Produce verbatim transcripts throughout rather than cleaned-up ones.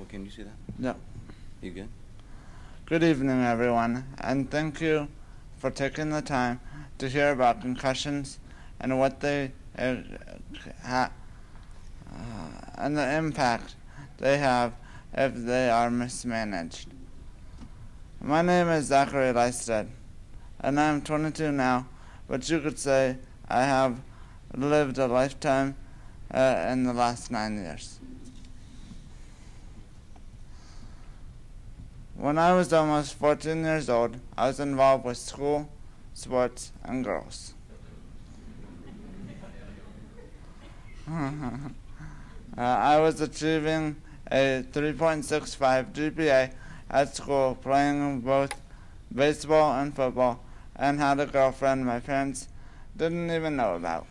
can you see that? No. You good? Good evening, everyone, and thank you for taking the time to hear about concussions and what they uh, ha uh, and the impact they have if they are mismanaged. My name is Zachary Lystedt, and I'm twenty-two now, but you could say I have lived a lifetime uh, in the last nine years. When I was almost fourteen years old, I was involved with school, sports, and girls. uh, I was achieving a three point six five G P A at school, playing both baseball and football, and had a girlfriend my parents didn't even know about.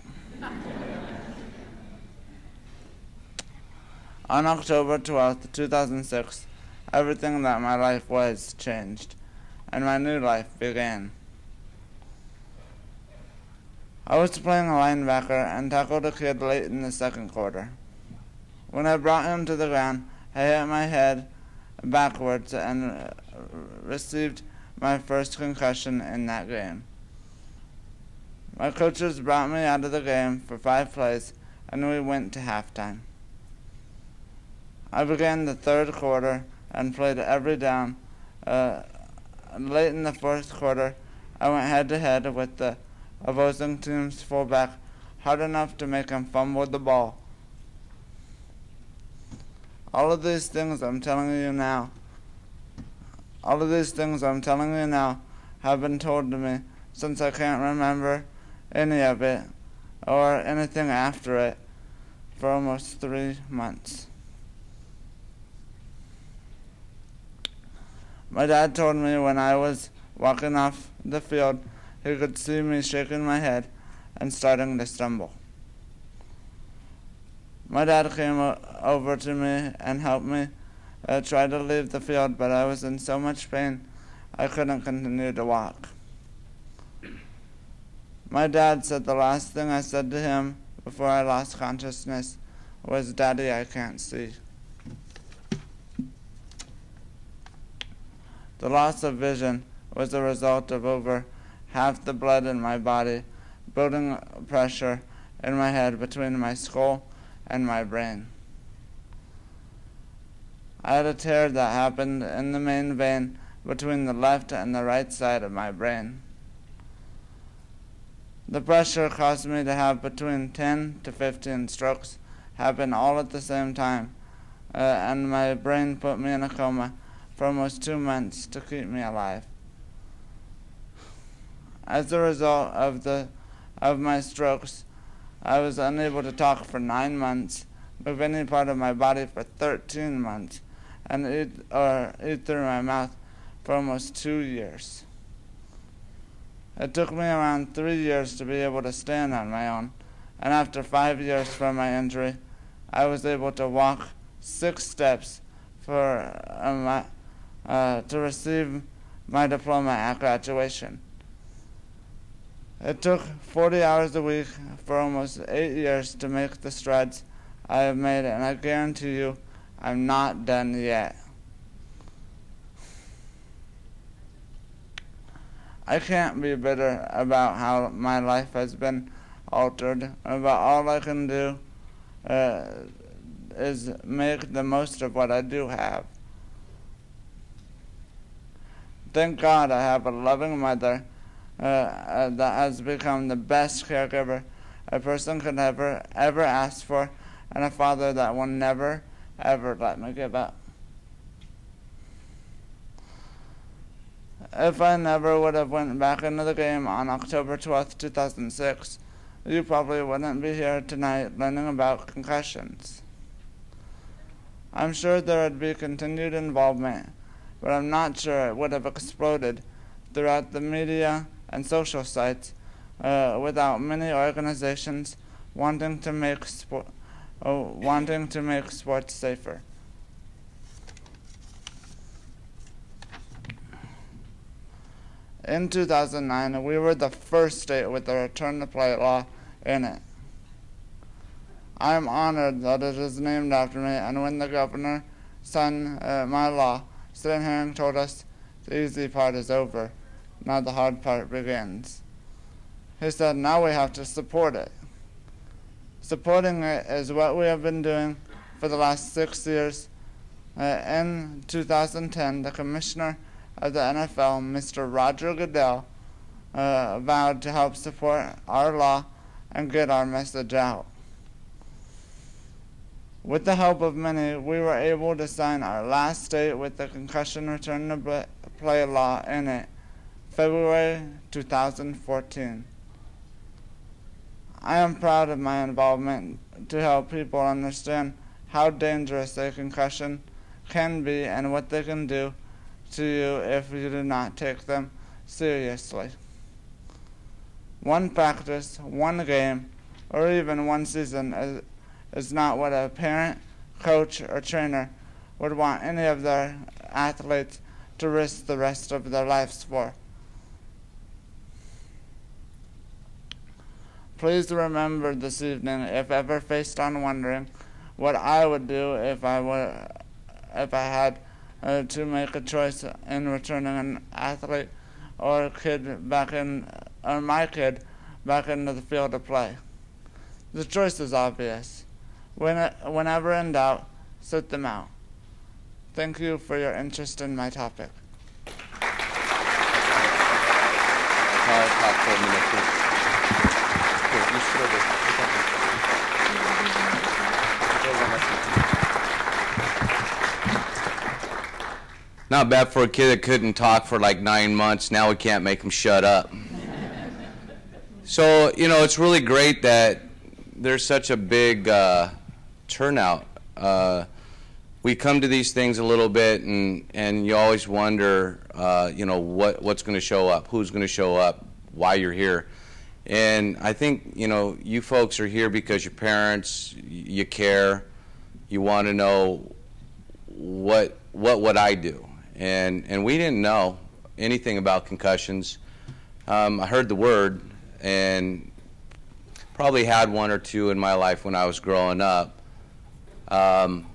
On October twelfth, two thousand six, everything that my life was changed, and my new life began. I was playing a linebacker and tackled a kid late in the second quarter. When I brought him to the ground, I hit my head backwards and received my first concussion in that game. My coaches brought me out of the game for five plays, and we went to halftime. I began the third quarter and played every down. Uh, late in the fourth quarter, I went head-to-head with the opposing team's fullback, hard enough to make him fumble the ball. All of these things I'm telling you now, all of these things I'm telling you now have been told to me since I can't remember any of it or anything after it for almost three months. My dad told me when I was walking off the field, he could see me shaking my head and starting to stumble. My dad came over to me and helped me uh, try to leave the field, but I was in so much pain I couldn't continue to walk. My dad said the last thing I said to him before I lost consciousness was, "Daddy, I can't see." The loss of vision was a result of over half the blood in my body building pressure in my head between my skull and my brain. I had a tear that happened in the main vein between the left and the right side of my brain. The pressure caused me to have between ten to fifteen strokes happen all at the same time, uh, and my brain put me in a coma for almost two months to keep me alive. As a result of the of my strokes, I was unable to talk for nine months, move any part of my body for thirteen months, and eat or eat through my mouth for almost two years. It took me around three years to be able to stand on my own, and after five years from my injury, I was able to walk six steps for uh, my, uh, to receive my diploma at graduation. It took forty hours a week for almost eight years to make the strides I have made, and I guarantee you I'm not done yet. I can't be bitter about how my life has been altered, but all I can do uh, is make the most of what I do have. Thank God I have a loving mother uh, uh, that has become the best caregiver a person could ever, ever ask for, and a father that will never, ever let me give up. If I never would have went back into the game on October twelfth, two thousand six, you probably wouldn't be here tonight learning about concussions. I'm sure there would be continued involvement, but I'm not sure it would have exploded throughout the media and social sites uh, without many organizations wanting to make sport, uh, wanting to make sports safer. In two thousand nine, we were the first state with a return-to-play law in it. I am honored that it is named after me, and when the governor son, uh, my law, sitting here and told us the easy part is over. Now the hard part begins. He said, now we have to support it. Supporting it is what we have been doing for the last six years. Uh, in two thousand ten, the commissioner of the N F L, Mister Roger Goodell, uh, vowed to help support our law and get our message out. With the help of many, we were able to sign our last state with the concussion return to play law in it, February two thousand fourteen. I am proud of my involvement to help people understand how dangerous a concussion can be and what they can do to you if you do not take them seriously. One practice, one game, or even one season is, is not what a parent, coach, or trainer would want any of their athletes to risk the rest of their lives for. Please remember this evening, if ever faced on wondering what I would do if I were, if I had uh, to make a choice in returning an athlete or a kid back in, or my kid back into the field of play. The choice is obvious. When, whenever in doubt, sit them out. Thank you for your interest in my topic. Not bad for a kid that couldn't talk for like nine months. Now we can't make him shut up. So, you know, it's really great that there's such a big uh, turnout. Uh, we come to these things a little bit, and, and you always wonder, uh, you know, what, what's going to show up, who's going to show up, why you're here. And I think, you know, you folks are here because your parents, you care, you want to know what, what would I do? And, and we didn't know anything about concussions. Um, I heard the word and probably had one or two in my life when I was growing up, um,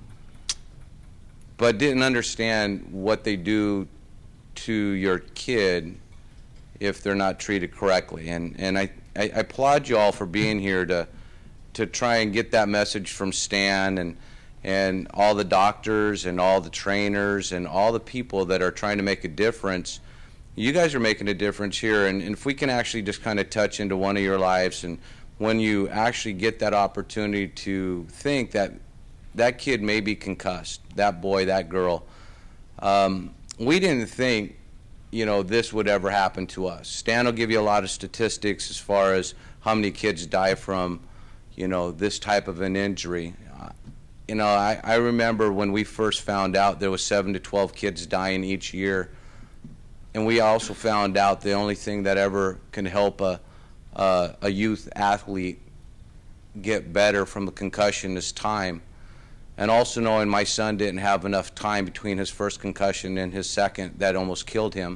but didn't understand what they do to your kid if they're not treated correctly. And, and I, I, I applaud you all for being here to, to try and get that message from Stan and, and all the doctors and all the trainers and all the people that are trying to make a difference. You guys are making a difference here, and, and if we can actually just kind of touch into one of your lives, and when you actually get that opportunity to think that that kid may be concussed, that boy, that girl, um, we didn't think, you know, this would ever happen to us. Stan will give you a lot of statistics as far as how many kids die from, you know, this type of an injury. Uh, you know, I, I remember when we first found out there was seven to twelve kids dying each year. And we also found out the only thing that ever can help a, a, a youth athlete get better from a concussion is time. And also knowing my son didn't have enough time between his first concussion and his second that almost killed him.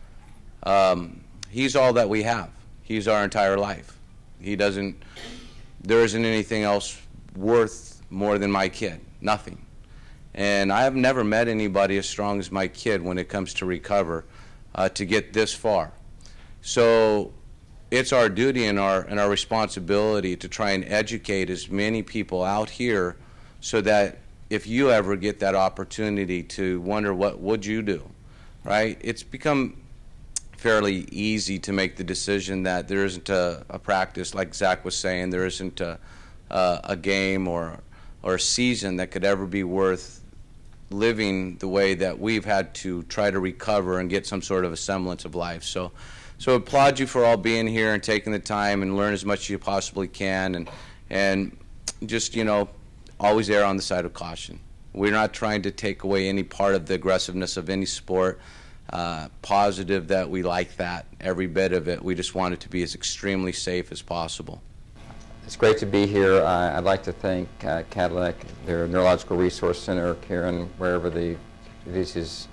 Um, he's all that we have. He's our entire life. He doesn't, there isn't anything else worth more than my kid, nothing. And I have never met anybody as strong as my kid when it comes to recover. Uh, to get this far. So it's our duty and our, and our responsibility to try and educate as many people out here so that if you ever get that opportunity to wonder what would you do, right? It's become fairly easy to make the decision that there isn't a, a practice, like Zach was saying, there isn't a, a, a game or, or a season that could ever be worth living the way that we've had to try to recover and get some sort of a semblance of life. So, so I applaud you for all being here and taking the time and learn as much as you possibly can, and and just, you know, always err on the side of caution. We're not trying to take away any part of the aggressiveness of any sport. Uh, positive that we like that, every bit of it. We just want it to be as extremely safe as possible. It's great to be here. Uh, I'd like to thank uh, Kadlec, their Neurological Resource Center, Karen, wherever the, this is.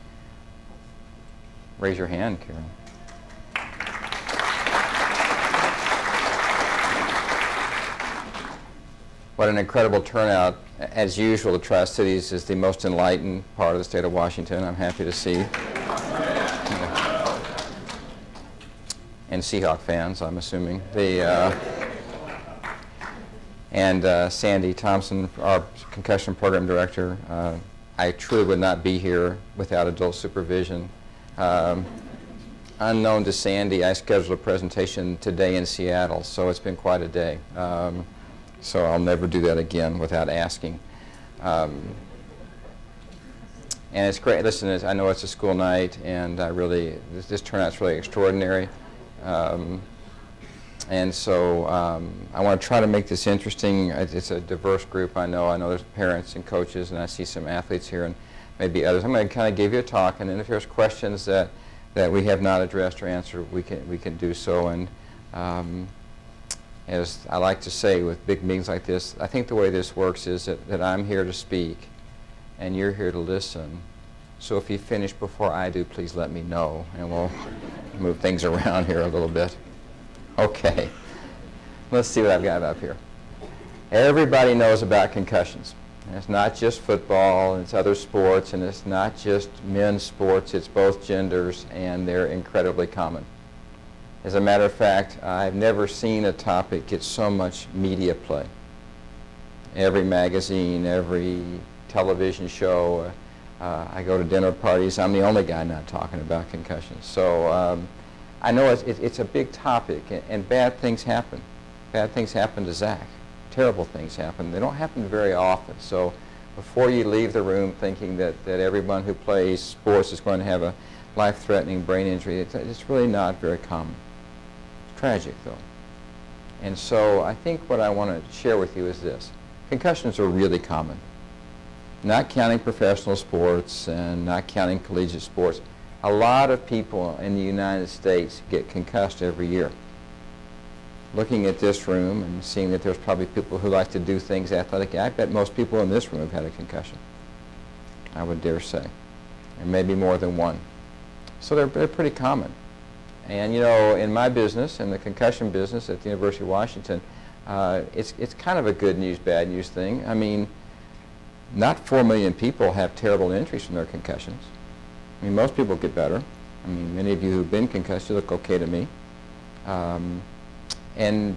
Raise your hand, Karen. What an incredible turnout. As usual, the Tri-Cities is the most enlightened part of the state of Washington, I'm happy to see. And Seahawk fans, I'm assuming. The, uh, and uh, Sandy Thompson, our concussion program director. Uh, I truly would not be here without adult supervision. Um, unknown to Sandy, I scheduled a presentation today in Seattle, so it's been quite a day. Um, so I'll never do that again without asking. Um, and it's great. Listen, it's, I know it's a school night, and I really, this, this turnout's really extraordinary. Um, and so um, I want to try to make this interesting. It's a diverse group, I know. I know there's parents and coaches, and I see some athletes here and maybe others. I'm going to kind of give you a talk, and then if there's questions that, that we have not addressed or answered, we can, we can do so. And um, as I like to say with big meetings like this, I think the way this works is that, that I'm here to speak, and you're here to listen. So if you finish before I do, please let me know, and we'll move things around here a little bit. Okay, let's see what I've got up here. Everybody knows about concussions. And it's not just football, and it's other sports, and it's not just men's sports, it's both genders, and they're incredibly common. As a matter of fact, I've never seen a topic get so much media play. Every magazine, every television show, uh, I go to dinner parties, I'm the only guy not talking about concussions. So um, I know it's, it, it's a big topic, and, and bad things happen. Bad things happen to Zach. Terrible things happen. They don't happen very often. So before you leave the room thinking that, that everyone who plays sports is going to have a life-threatening brain injury, it's, it's really not very common. It's tragic, though. And so I think what I want to share with you is this. Concussions are really common. Not counting professional sports and not counting collegiate sports. A lot of people in the United States get concussed every year. Looking at this room and seeing that there's probably people who like to do things athletic, I bet most people in this room have had a concussion, I would dare say, and maybe more than one. So they're, they're pretty common. And you know, in my business, in the concussion business at the University of Washington, uh, it's, it's kind of a good news, bad news thing. I mean, not four million people have terrible injuries from their concussions. I mean, most people get better. I mean, many of you who've been concussed, you look okay to me. Um, and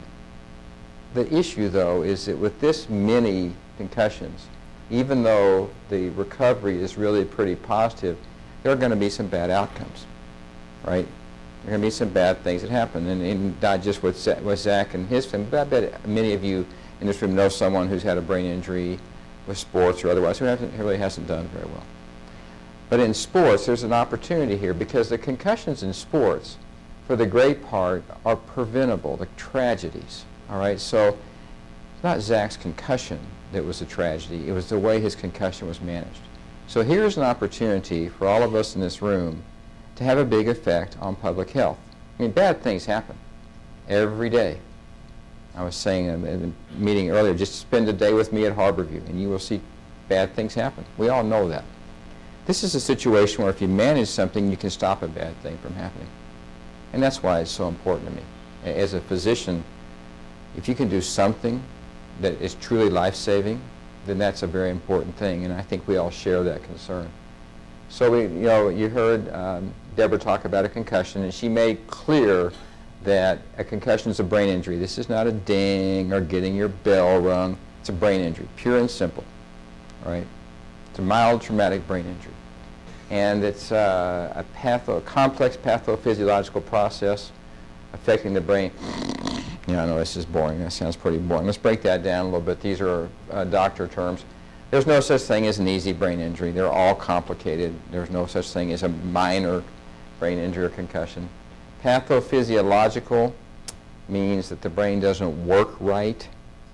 the issue, though, is that with this many concussions, even though the recovery is really pretty positive, there are going to be some bad outcomes, right? There are going to be some bad things that happen, and, and not just with Zach, with Zach and his family, but I bet many of you in this room know someone who's had a brain injury with sports or otherwise who hasn't, really hasn't done very well. But in sports, there's an opportunity here because the concussions in sports, for the great part, are preventable, the tragedies, all right? So it's not Zach's concussion that was a tragedy, it was the way his concussion was managed. So here's an opportunity for all of us in this room to have a big effect on public health. I mean, bad things happen every day. I was saying in the meeting earlier, just spend a day with me at Harborview and you will see bad things happen. We all know that. This is a situation where if you manage something, you can stop a bad thing from happening. And that's why it's so important to me. As a physician, if you can do something that is truly life-saving, then that's a very important thing, and I think we all share that concern. So we, you know, you heard um, Deborah talk about a concussion, and she made clear that a concussion is a brain injury. This is not a ding or getting your bell rung. It's a brain injury, pure and simple, right? It's a mild traumatic brain injury. And it's uh, a, patho a complex pathophysiological process affecting the brain. Yeah, I know this is boring. That sounds pretty boring. Let's break that down a little bit. These are uh, doctor terms. There's no such thing as an easy brain injury. They're all complicated. There's no such thing as a minor brain injury or concussion. Pathophysiological means that the brain doesn't work right,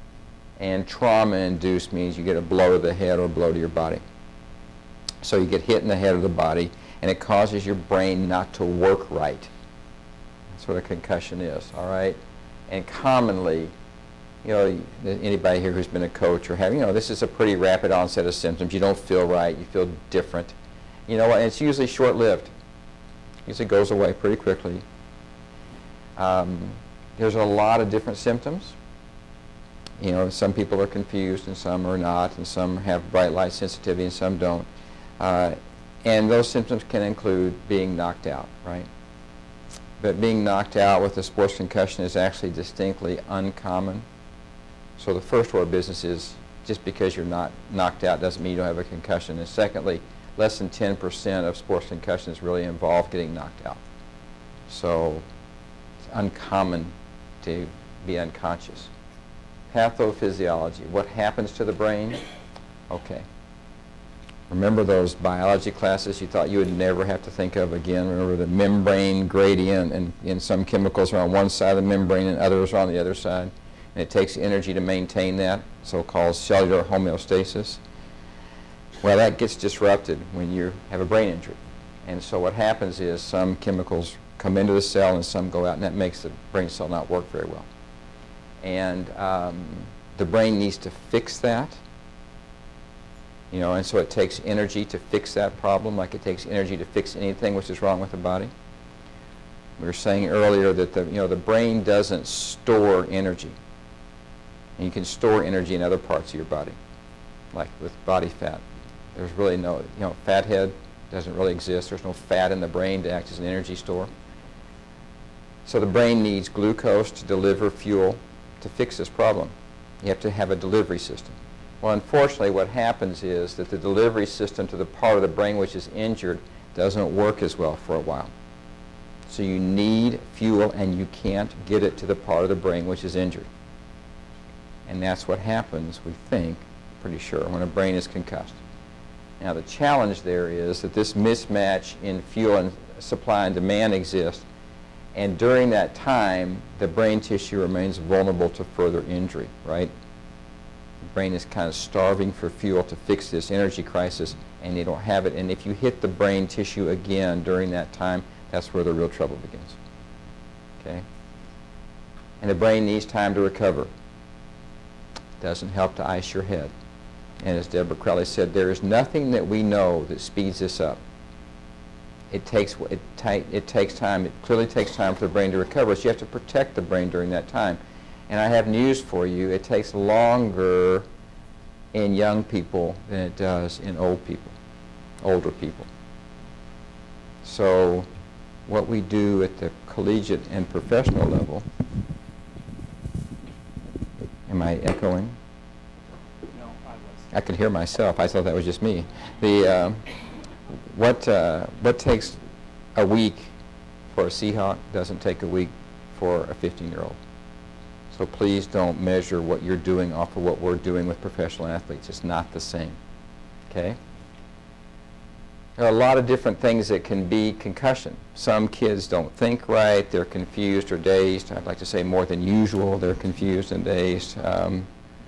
and trauma-induced means you get a blow to the head or a blow to your body. So you get hit in the head or the body, and it causes your brain not to work right. That's what a concussion is, all right? And commonly, you know, anybody here who's been a coach or having, you know, this is a pretty rapid onset of symptoms. You don't feel right. You feel different. You know, and it's usually short-lived. Usually goes away pretty quickly. Um, there's a lot of different symptoms. You know, some people are confused and some are not, and some have bright light sensitivity and some don't. Uh, and those symptoms can include being knocked out, right? But being knocked out with a sports concussion is actually distinctly uncommon. So the first order of business is just because you're not knocked out doesn't mean you don't have a concussion. And secondly, less than ten percent of sports concussions really involve getting knocked out. So it's uncommon to be unconscious. Pathophysiology, what happens to the brain? Okay. Remember those biology classes you thought you would never have to think of again? Remember the membrane gradient, and, and some chemicals are on one side of the membrane and others are on the other side. And it takes energy to maintain that, so-called cellular homeostasis. Well, that gets disrupted when you have a brain injury. And so what happens is some chemicals come into the cell and some go out, and that makes the brain cell not work very well. And um, the brain needs to fix that. You know, and so it takes energy to fix that problem, like it takes energy to fix anything which is wrong with the body. We were saying earlier that the, you know, the brain doesn't store energy. And you can store energy in other parts of your body, like with body fat. There's really no, you know, fat head doesn't really exist. There's no fat in the brain to act as an energy store. So the brain needs glucose to deliver fuel to fix this problem. You have to have a delivery system. Well, unfortunately, what happens is that the delivery system to the part of the brain which is injured doesn't work as well for a while. So you need fuel, and you can't get it to the part of the brain which is injured. And that's what happens, we think, pretty sure, when a brain is concussed. Now, the challenge there is that this mismatch in fuel and supply and demand exists, and during that time, the brain tissue remains vulnerable to further injury, right? The brain is kind of starving for fuel to fix this energy crisis, and they don't have it. And if you hit the brain tissue again during that time, that's where the real trouble begins. Okay? And the brain needs time to recover. Doesn't help to ice your head. And as Deborah Crowley said, there is nothing that we know that speeds this up. It takes, it, it takes time. It clearly takes time for the brain to recover. So you have to protect the brain during that time. And I have news for you. It takes longer in young people than it does in old people, older people. So what we do at the collegiate and professional level, am I echoing? No, I was. I could hear myself. I thought that was just me. The, uh, what, uh, what takes a week for a Seahawk doesn't take a week for a fifteen-year-old. So please don't measure what you're doing off of what we're doing with professional athletes. It's not the same. Okay? There are a lot of different things that can be concussion. Some kids don't think right. They're confused or dazed. I'd like to say more than usual. They're confused and dazed. Um,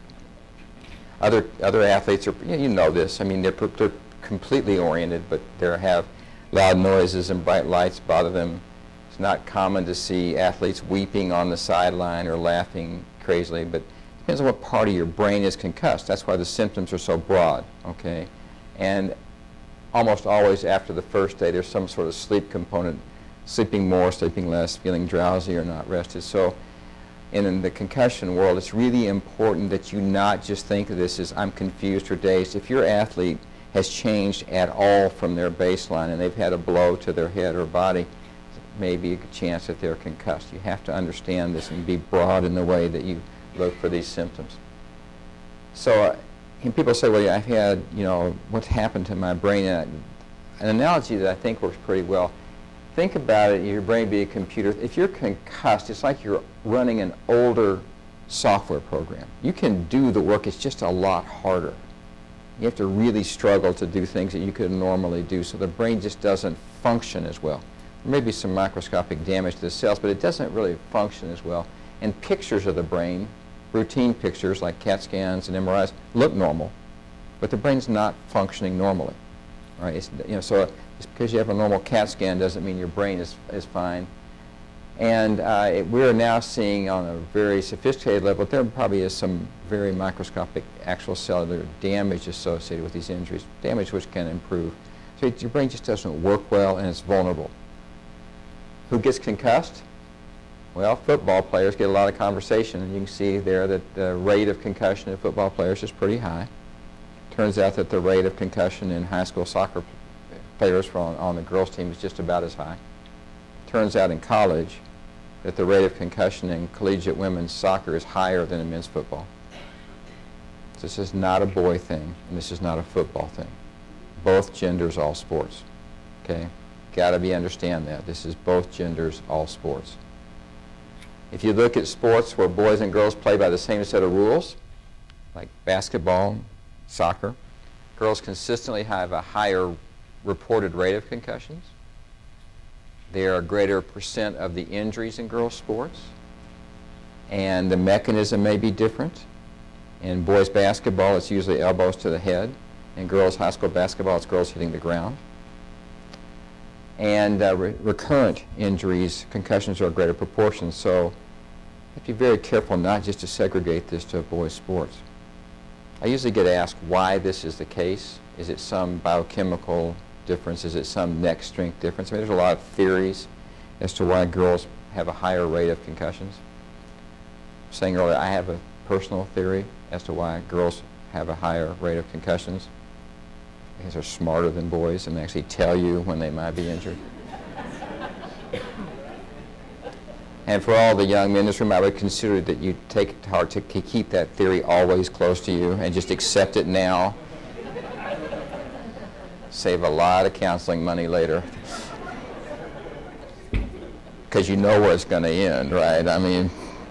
other other athletes are, you know this. I mean, they're, they're completely oriented, but they have loud noises and bright lights bother them. It's not common to see athletes weeping on the sideline or laughing crazily, but it depends on what part of your brain is concussed. That's why the symptoms are so broad, okay? And almost always after the first day, there's some sort of sleep component, sleeping more, sleeping less, feeling drowsy or not rested. So in the concussion world, it's really important that you not just think of this as I'm confused or dazed. If your athlete has changed at all from their baseline and they've had a blow to their head or body, maybe a chance that they're concussed. You have to understand this and be broad in the way that you look for these symptoms. So uh, and people say, well, yeah, I've had, you know, what's happened to my brain? And an analogy that I think works pretty well, think about it, your brain be a computer. If you're concussed, it's like you're running an older software program. You can do the work, it's just a lot harder. You have to really struggle to do things that you could normally do, so the brain just doesn't function as well. There may be some microscopic damage to the cells, but it doesn't really function as well. And pictures of the brain, routine pictures like CAT scans and M R Is, look normal, but the brain's not functioning normally. Right? It's, you know, so just because you have a normal CAT scan doesn't mean your brain is, is fine. And uh, it, we're now seeing on a very sophisticated level, there probably is some very microscopic actual cellular damage associated with these injuries, damage which can improve. So it, your brain just doesn't work well and it's vulnerable. Who gets concussed? Well, football players get a lot of conversation, and you can see there that the rate of concussion in football players is pretty high. Turns out that the rate of concussion in high school soccer players on, on the girls' team is just about as high. Turns out in college that the rate of concussion in collegiate women's soccer is higher than in men's football. So this is not a boy thing, and this is not a football thing. Both genders, all sports. Okay? Got to be understand that. This is both genders, all sports. If you look at sports where boys and girls play by the same set of rules, like basketball, soccer, girls consistently have a higher reported rate of concussions. There are a greater percent of the injuries in girls' sports, and the mechanism may be different. In boys' basketball, it's usually elbows to the head. In girls' high school basketball, it's girls hitting the ground. And uh, re recurrent injuries, concussions are a greater proportion. So you have to be very careful not just to segregate this to boys' sports. I usually get asked why this is the case. Is it some biochemical difference? Is it some neck strength difference? I mean, there's a lot of theories as to why girls have a higher rate of concussions. I was saying earlier, I have a personal theory as to why girls have a higher rate of concussions. Because they're smarter than boys and they actually tell you when they might be injured. And for all the young men in this room, I would consider that you take it to heart to keep that theory always close to you and just accept it now. Save a lot of counseling money later. Because you know where it's going to end, right? I mean,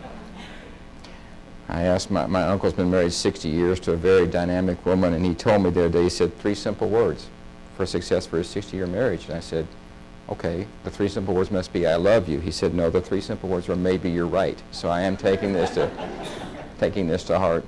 I asked my, my uncle's been married sixty years to a very dynamic woman, and he told me the other day, he said three simple words for success for his sixty-year marriage. And I said, okay, the three simple words must be I love you. He said, no, the three simple words were maybe you're right. So I am taking this to, taking this to heart.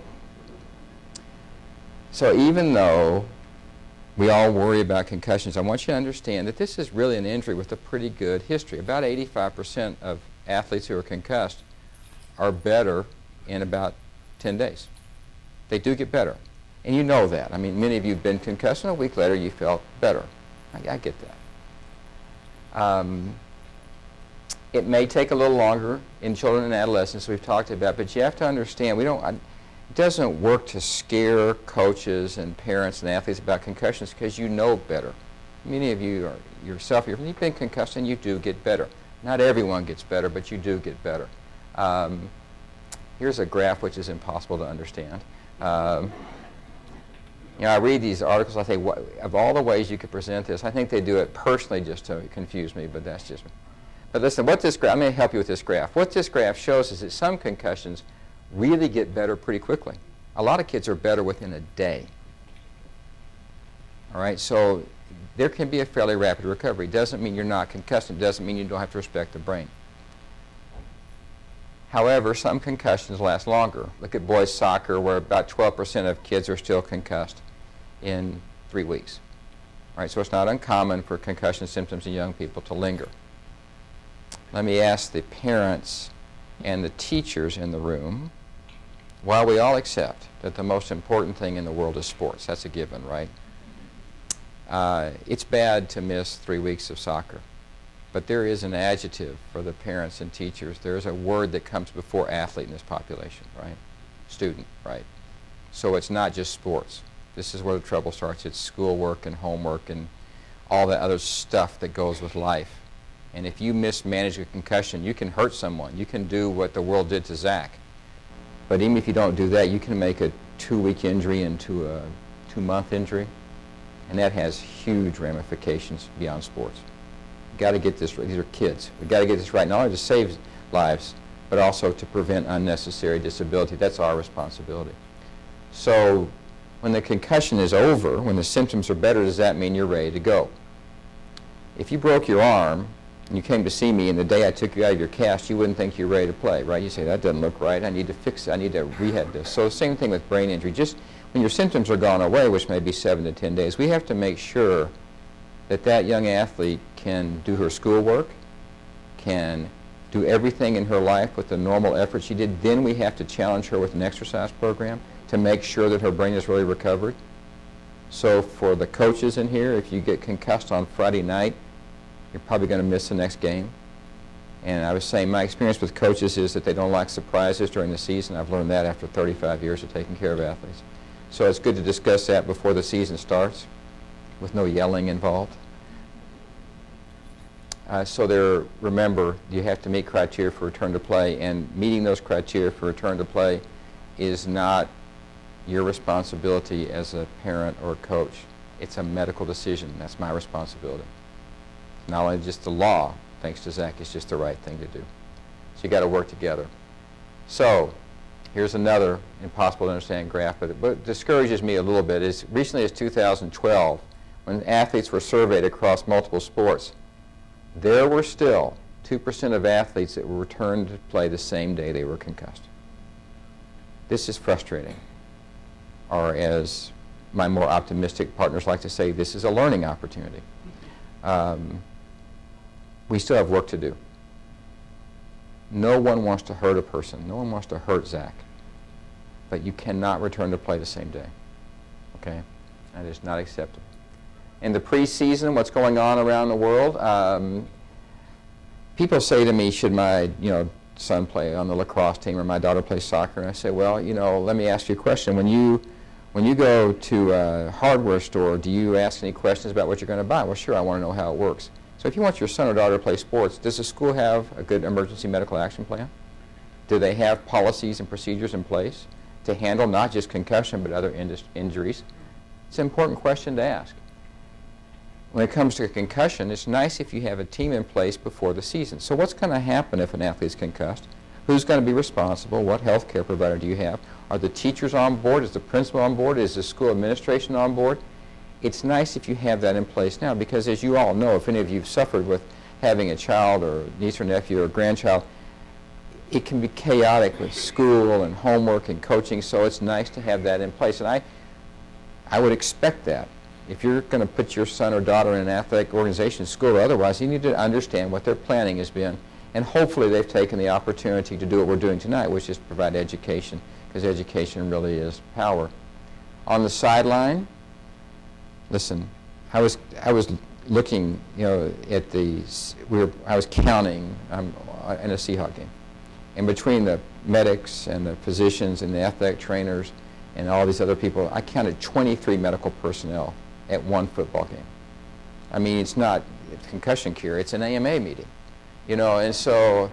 So even though we all worry about concussions, I want you to understand that this is really an injury with a pretty good history. About eighty-five percent of athletes who are concussed are better in about ten days. They do get better. And you know that. I mean, many of you have been concussed, and a week later you felt better. I, I get that. Um, it may take a little longer in children and adolescents, we've talked about, but you have to understand, we don't, I, it doesn't work to scare coaches and parents and athletes about concussions because you know better. Many of you are yourself, you've been concussed and you do get better. Not everyone gets better, but you do get better. Um, Here's a graph which is impossible to understand. Um, you know, I read these articles, I think, what, of all the ways you could present this, I think they do it personally just to confuse me, but that's just me. But listen, what this graph, I'm going to help you with this graph. What this graph shows is that some concussions really get better pretty quickly. A lot of kids are better within a day. All right, so there can be a fairly rapid recovery. It doesn't mean you're not concussed. It doesn't mean you don't have to respect the brain. However, some concussions last longer. Look at boys soccer, where about twelve percent of kids are still concussed in three weeks. All right, so it's not uncommon for concussion symptoms in young people to linger. Let me ask the parents and the teachers in the room, while we all accept that the most important thing in the world is sports, that's a given, right? Uh, it's bad to miss three weeks of soccer. But there is an adjective for the parents and teachers. There is a word that comes before athlete in this population, right? Student, right? So it's not just sports. This is where the trouble starts. It's schoolwork and homework and all that other stuff that goes with life. And if you mismanage a concussion, you can hurt someone. You can do what the world did to Zach. But even if you don't do that, you can make a two-week injury into a two-month injury. And that has huge ramifications beyond sports. Got to get this right. These are kids. We've got to get this right, not only to save lives, but also to prevent unnecessary disability. That's our responsibility. So when the concussion is over, when the symptoms are better, does that mean you're ready to go? If you broke your arm and you came to see me and the day I took you out of your cast, you wouldn't think you're ready to play, right? You say, that doesn't look right. I need to fix it. I need to rehab this. So same thing with brain injury. Just when your symptoms are gone away, which may be seven to ten days, we have to make sure that that young athlete can do her schoolwork, can do everything in her life with the normal effort she did. Then we have to challenge her with an exercise program to make sure that her brain is really recovered. So for the coaches in here, if you get concussed on Friday night, you're probably going to miss the next game. And I was saying my experience with coaches is that they don't like surprises during the season. I've learned that after thirty-five years of taking care of athletes. So it's good to discuss that before the season starts with no yelling involved. Uh, so there, remember, you have to meet criteria for return to play, and meeting those criteria for return to play is not your responsibility as a parent or a coach. It's a medical decision. That's my responsibility. Not only just the law, thanks to Zach, it's just the right thing to do. So you got to work together. So here's another impossible to understand graph, but what discourages me a little bit is recently as two thousand twelve, when athletes were surveyed across multiple sports, there were still two percent of athletes that were returned to play the same day they were concussed. This is frustrating. Or as my more optimistic partners like to say, this is a learning opportunity. Um, we still have work to do. No one wants to hurt a person. No one wants to hurt Zach. But you cannot return to play the same day. Okay? That is not acceptable. In the preseason, what's going on around the world, um, people say to me, should my you know, son play on the lacrosse team or my daughter play soccer? And I say, well, you know, let me ask you a question. When you, when you go to a hardware store, do you ask any questions about what you're going to buy? Well, sure, I want to know how it works. So if you want your son or daughter to play sports, does the school have a good emergency medical action plan? Do they have policies and procedures in place to handle not just concussion but other injuries? It's an important question to ask. When it comes to a concussion, it's nice if you have a team in place before the season. So what's going to happen if an athlete is concussed? Who's going to be responsible? What health care provider do you have? Are the teachers on board? Is the principal on board? Is the school administration on board? It's nice if you have that in place now, because as you all know, if any of you have suffered with having a child or niece or nephew or grandchild, it can be chaotic with school and homework and coaching, so it's nice to have that in place. And I, I would expect that. If you're going to put your son or daughter in an athletic organization, school or otherwise, you need to understand what their planning has been, and hopefully they've taken the opportunity to do what we're doing tonight, which is provide education, because education really is power. On the sideline, listen, I was I was looking, you know, at the we were I was counting um, in a Seahawks game, and between the medics and the physicians and the athletic trainers and all these other people, I counted twenty-three medical personnel at one football game. I mean, it's not concussion cure; it's an A M A meeting, you know, and so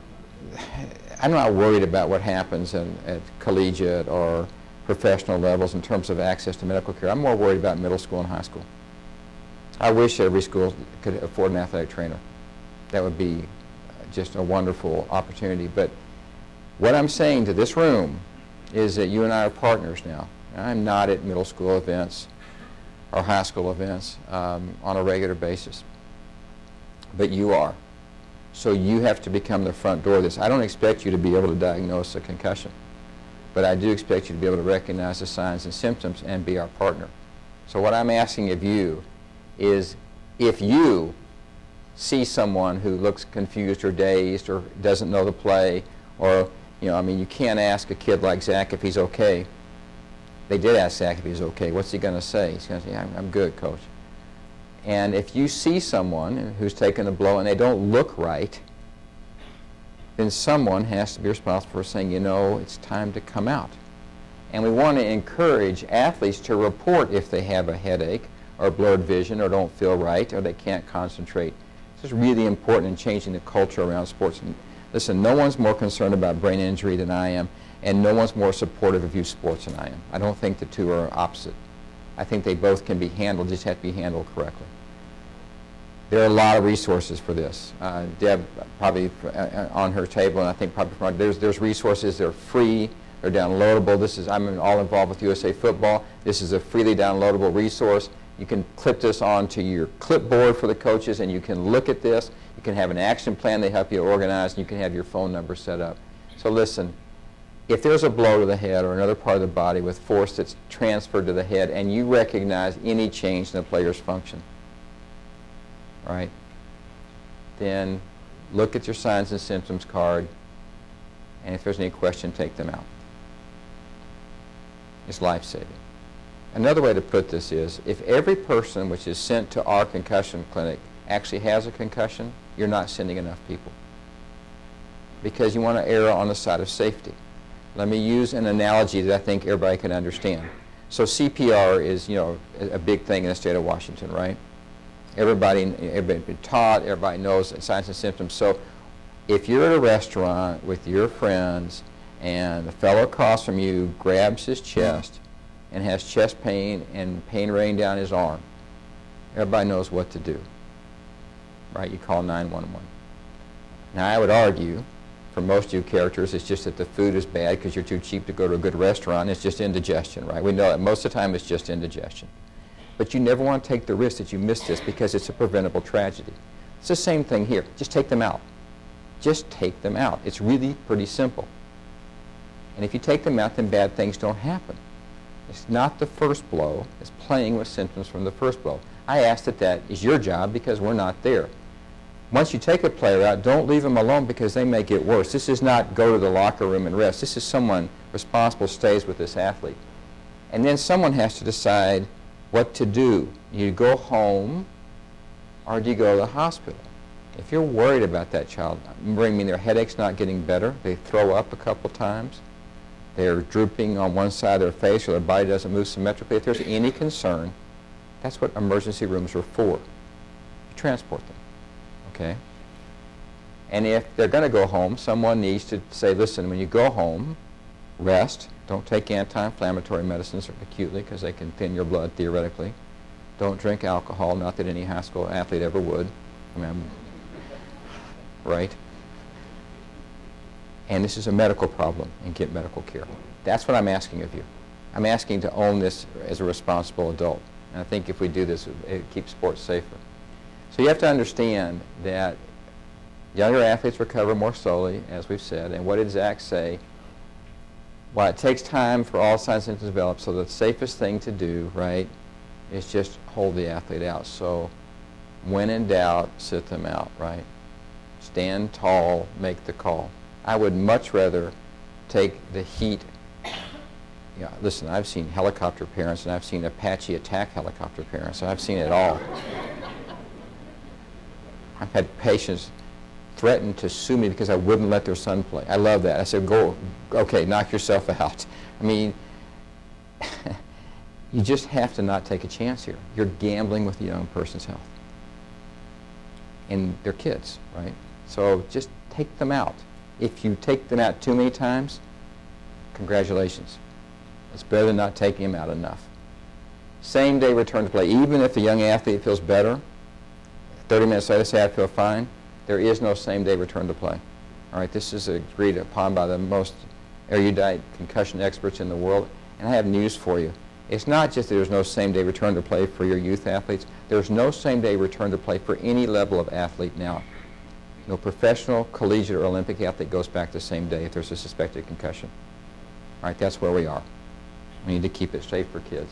I'm not worried about what happens in, at collegiate or professional levels in terms of access to medical care. I'm more worried about middle school and high school. I wish every school could afford an athletic trainer. That would be just a wonderful opportunity. But what I'm saying to this room is that you and I are partners now. I'm not at middle school events or high school events um, on a regular basis, but you are. So you have to become the front door of this. I don't expect you to be able to diagnose a concussion, but I do expect you to be able to recognize the signs and symptoms and be our partner. So what I'm asking of you is, if you see someone who looks confused or dazed or doesn't know the play, or, you know, I mean, you can't ask a kid like Zach if he's okay. They did ask Zach if he's okay. What's he going to say? He's going to say, I'm, I'm good, coach. And if you see someone who's taken a blow and they don't look right, then someone has to be responsible for saying, you know, it's time to come out. And we want to encourage athletes to report if they have a headache or blurred vision or don't feel right or they can't concentrate. This is really important in changing the culture around sports. And listen, no one's more concerned about brain injury than I am, and no one's more supportive of youth sports than I am. I don't think the two are opposite. I think they both can be handled, just have to be handled correctly. There are a lot of resources for this. Uh, Deb probably uh, on her table, and I think probably from, there's there's resources. They're free. They're downloadable. This is I'm all involved with U S A Football. This is a freely downloadable resource. You can clip this onto your clipboard for the coaches, and you can look at this. You can have an action plan they help you organize, and you can have your phone number set up. So listen, if there's a blow to the head or another part of the body with force that's transferred to the head, and you recognize any change in the player's function, right, then look at your signs and symptoms card, and if there's any question, take them out. It's life-saving. Another way to put this is, if every person which is sent to our concussion clinic actually has a concussion, you're not sending enough people. because you want to err on the side of safety. Let me use an analogy that I think everybody can understand. So C P R is, you know, a big thing in the state of Washington, right? Everybody, everybody's been taught, everybody knows signs and symptoms. So if you're at a restaurant with your friends and the fellow across from you grabs his chest and has chest pain and pain raining down his arm, everybody knows what to do, right? You call nine one one. Now I would argue, for most of you characters, it's just that the food is bad because you're too cheap to go to a good restaurant. It's just indigestion, right? We know that most of the time it's just indigestion. But you never want to take the risk that you miss this because it's a preventable tragedy. It's the same thing here. Just take them out. Just take them out. It's really pretty simple. And if you take them out, then bad things don't happen. It's not the first blow. It's playing with symptoms from the first blow. I ask that that is your job because we're not there. Once you take a player out, don't leave them alone because they may get worse. This is not go to the locker room and rest. This is someone responsible stays with this athlete. And then someone has to decide what to do. You go home or do you go to the hospital? If you're worried about that child, I mean their headache's not getting better, they throw up a couple times, they're drooping on one side of their face or their body doesn't move symmetrically, if there's any concern, that's what emergency rooms are for. You transport them. Okay? And if they're going to go home, someone needs to say, listen, when you go home, rest. Don't take anti-inflammatory medicines acutely because they can thin your blood theoretically. Don't drink alcohol, not that any high school athlete ever would. I mean, I'm, right? And this is a medical problem, and get medical care. That's what I'm asking of you. I'm asking to own this as a responsible adult. And I think if we do this, it keeps sports safer. So you have to understand that younger athletes recover more slowly, as we've said, and what did Zach say? While it takes time for all signs and symptoms to develop, so the safest thing to do, right, is just hold the athlete out. So when in doubt, sit them out, right? Stand tall, make the call. I would much rather take the heat. Yeah, listen, I've seen helicopter parents, and I've seen Apache attack helicopter parents, and I've seen it all. I've had patients threaten to sue me because I wouldn't let their son play. I love that. I said, go, okay, knock yourself out. I mean, you just have to not take a chance here. You're gambling with a young person's health. And they're kids, right? So just take them out. If you take them out too many times, congratulations. It's better than not taking them out enough. Same day return to play. Even if the young athlete feels better, thirty minutes later say I feel fine, there is no same day return to play. All right, this is agreed upon by the most erudite concussion experts in the world. And I have news for you. It's not just that there's no same day return to play for your youth athletes. There's no same day return to play for any level of athlete now. No professional, collegiate, or Olympic athlete goes back the same day if there's a suspected concussion. All right, that's where we are. We need to keep it safe for kids.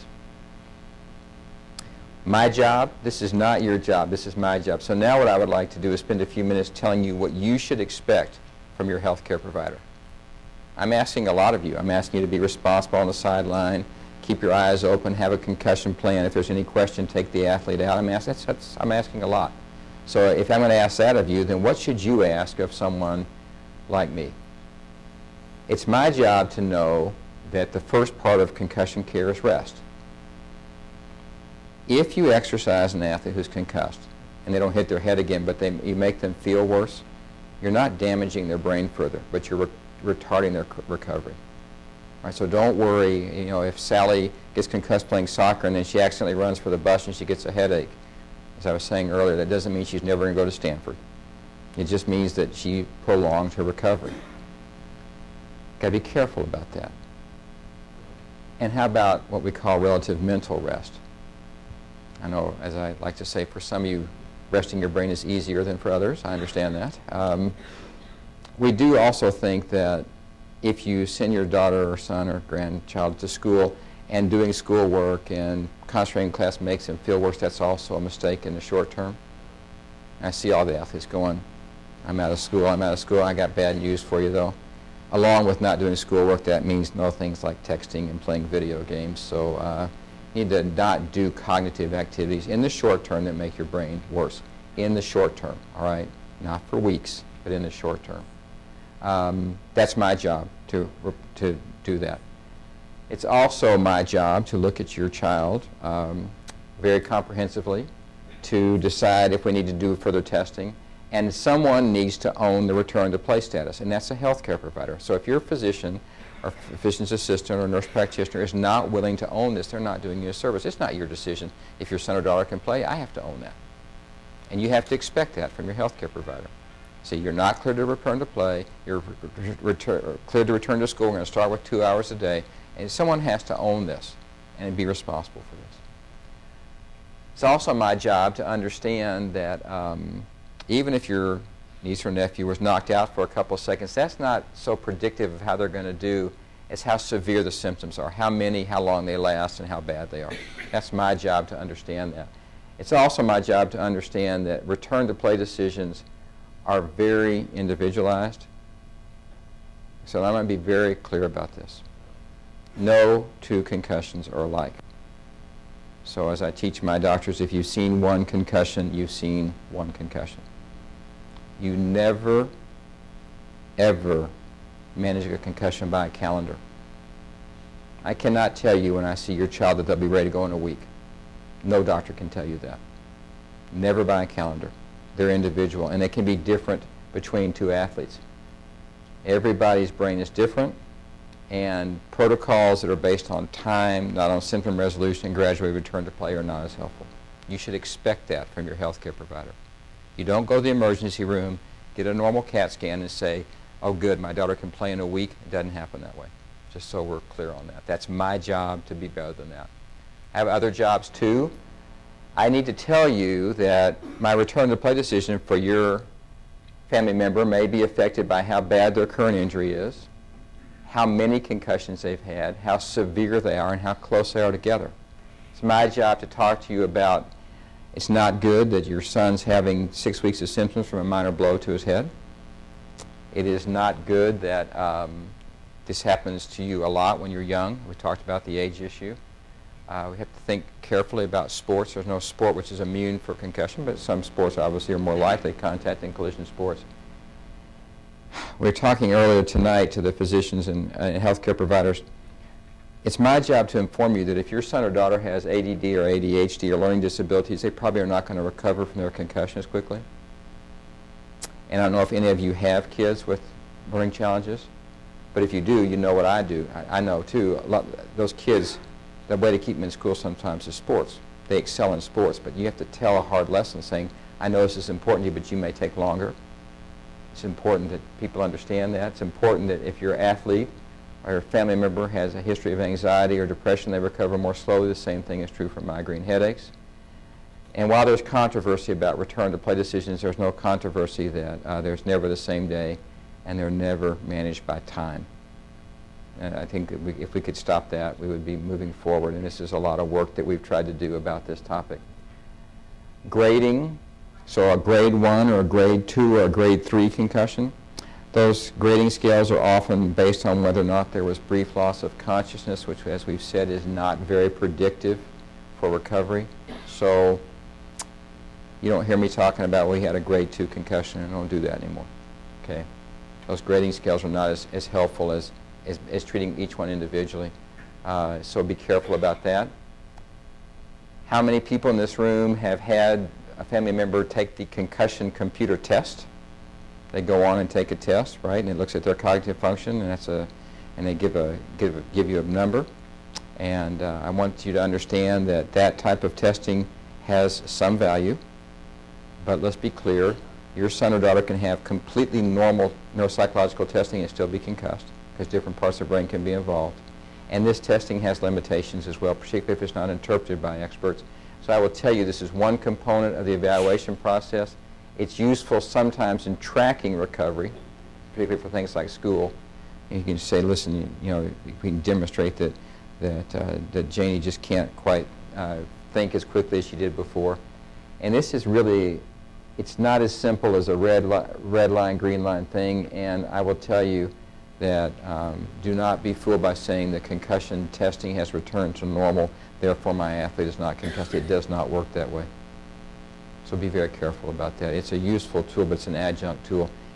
My job, this is not your job, this is my job. So now what I would like to do is spend a few minutes telling you what you should expect from your health care provider. I'm asking a lot of you. I'm asking you to be responsible on the sideline, keep your eyes open, have a concussion plan. If there's any question, take the athlete out. I'm, ask, that's, that's, I'm asking a lot. So if I'm going to ask that of you, then what should you ask of someone like me? It's my job to know that the first part of concussion care is rest. If you exercise an athlete who's concussed and they don't hit their head again, but they, you make them feel worse, you're not damaging their brain further, but you're re retarding their recovery. All right, so don't worry, you know, if Sally gets concussed playing soccer and then she accidentally runs for the bus and she gets a headache, as I was saying earlier, that doesn't mean she's never going to go to Stanford. It just means that she prolonged her recovery. Got to be careful about that. And how about what we call relative mental rest? I know, as I like to say, for some of you, resting your brain is easier than for others. I understand that. Um, we do also think that if you send your daughter or son or grandchild to school and doing schoolwork and concentrating in class makes them feel worse, that's also a mistake in the short term. I see all the athletes going, I'm out of school, I'm out of school. I got bad news for you, though. Along with not doing schoolwork, that means no things like texting and playing video games. So uh, you need to not do cognitive activities in the short term that make your brain worse. In the short term, all right? Not for weeks, but in the short term. Um, that's my job to, to do that. It's also my job to look at your child um, very comprehensively, to decide if we need to do further testing, and someone needs to own the return to play status, and that's a healthcare provider. So if your physician or physician's assistant or nurse practitioner is not willing to own this, they're not doing you a service. It's not your decision if your son or daughter can play. I have to own that. And you have to expect that from your healthcare provider. See, you're not cleared to return to play, you're re return, cleared to return to school, we're going to start with two hours a day, and someone has to own this and be responsible for this. It's also my job to understand that um, even if your niece or nephew was knocked out for a couple of seconds, that's not so predictive of how they're going to do as how severe the symptoms are, how many, how long they last, and how bad they are. That's my job to understand that. It's also my job to understand that return to play decisions are very individualized. So I'm going to be very clear about this. No two concussions are alike. So as I teach my doctors, if you've seen one concussion, you've seen one concussion. You never, ever manage a concussion by a calendar. I cannot tell you when I see your child that they'll be ready to go in a week. No doctor can tell you that. Never by a calendar. They're individual, and they can be different between two athletes. Everybody's brain is different, and protocols that are based on time, not on symptom resolution and gradual return to play are not as helpful. You should expect that from your healthcare provider. You don't go to the emergency room, get a normal CAT scan and say, oh good, my daughter can play in a week. It doesn't happen that way, just so we're clear on that. That's my job to be better than that. I have other jobs too. I need to tell you that my return to play decision for your family member may be affected by how bad their current injury is, how many concussions they've had, how severe they are, and how close they are together. It's my job to talk to you about it's not good that your son's having six weeks of symptoms from a minor blow to his head. It is not good that um, this happens to you a lot when you're young. We talked about the age issue. Uh, we have to think carefully about sports. There's no sport which is immune for concussion, but some sports obviously are more likely, contact and collision sports. We were talking earlier tonight to the physicians and uh, healthcare providers. It's my job to inform you that if your son or daughter has A D D or A D H D or learning disabilities, they probably are not going to recover from their concussion as quickly. And I don't know if any of you have kids with learning challenges, but if you do, you know what I do. I, I know too, a lot, those kids, the way to keep them in school sometimes is sports. They excel in sports, but you have to tell a hard lesson saying, I know this is important to you, but you may take longer. It's important that people understand that. It's important that if your athlete or your family member has a history of anxiety or depression, they recover more slowly. The same thing is true for migraine headaches. And while there's controversy about return to play decisions, there's no controversy that uh, there's never the same day and they're never managed by time. And I think that we, if we could stop that, we would be moving forward. And this is a lot of work that we've tried to do about this topic. Grading, so a grade one or a grade two or a grade three concussion, those grading scales are often based on whether or not there was brief loss of consciousness, which, as we've said, is not very predictive for recovery. So you don't hear me talking about we had a grade two concussion, and I don't do that anymore. Okay, those grading scales are not as, as helpful as Is, is treating each one individually. Uh, so be careful about that. How many people in this room have had a family member take the concussion computer test? They go on and take a test, right? And it looks at their cognitive function, and that's a, and they give a give a, give you a number. And uh, I want you to understand that that type of testing has some value. But let's be clear: your son or daughter can have completely normal neuropsychological testing and still be concussed, because different parts of the brain can be involved. And this testing has limitations as well, particularly if it's not interpreted by experts. So I will tell you this is one component of the evaluation process. It's useful sometimes in tracking recovery, particularly for things like school. And you can say, listen, you, you know, we can demonstrate that, that, uh, that Janie just can't quite uh, think as quickly as she did before. And this is really, it's not as simple as a red, li red line, green line thing. And I will tell you, that um, do not be fooled by saying that concussion testing has returned to normal, therefore my athlete is not concussed. It does not work that way. So be very careful about that. It's a useful tool, but it's an adjunct tool.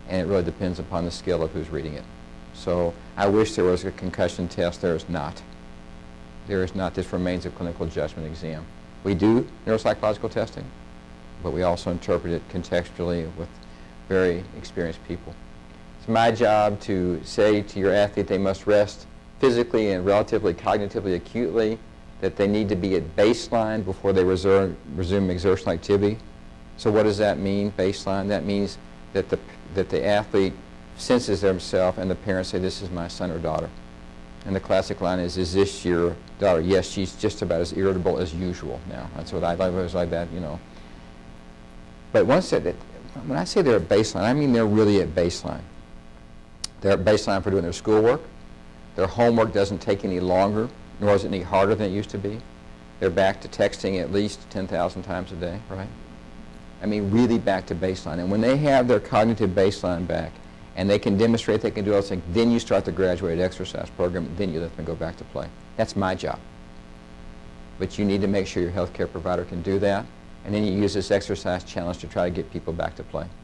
and it really depends upon the skill of who's reading it. So I wish there was a concussion test. There is not. There is not. This remains a clinical judgment exam. We do neuropsychological testing, but we also interpret it contextually with very experienced people. It's my job to say to your athlete they must rest physically and relatively cognitively acutely, that they need to be at baseline before they resume, resume exertional activity. So what does that mean, baseline? That means that the, that the athlete senses themselves and the parents say, this is my son or daughter. And the classic line is, is this your daughter? Yes, she's just about as irritable as usual now. That's what I like, it was like that, you know. But once that, when I say they're at baseline, I mean they're really at baseline. They're at baseline for doing their schoolwork. Their homework doesn't take any longer, nor is it any harder than it used to be. They're back to texting at least ten thousand times a day, right? I mean, really back to baseline. And when they have their cognitive baseline back, and they can demonstrate they can do all those things, then you start the graduated exercise program, then you let them go back to play. That's my job. But you need to make sure your healthcare provider can do that, and then you use this exercise challenge to try to get people back to play.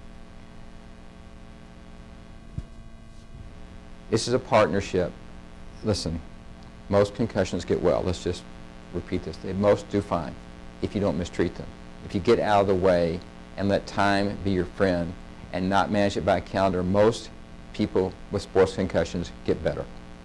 This is a partnership. Listen, most concussions get well. Let's just repeat this. They most do fine if you don't mistreat them. If you get out of the way and let time be your friend and not manage it by calendar, most people with sports concussions get better.